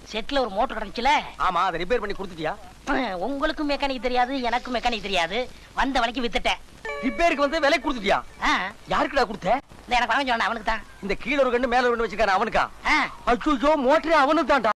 செட்ல ஒரு மோட்டர் கிடந்துச்சுல. ஆமா, அதை ரிப்பேர் பண்ணி கொடுத்துட்டியா? உங்களுக்கும் மெக்கானிக் தெரியாது, எனக்கும் மெக்கானிக் தெரியாது. வந்த வழிக்கு வித்துட்டேன். ரிப்பேருக்கு வந்து விலை கொடுத்துட்டியா? யாருக்குடா கொடுத்த? எனக்கு வாங்க சொன்ன அவனுக்கு தான். இந்த கீழ ஒரு கண்ணு மேல ஒரு கண்ணு வச்சிருக்காரு அவனுக்கா? ஆ. அச்சோ, மோட்டரே அவனுக்கு தான்டா.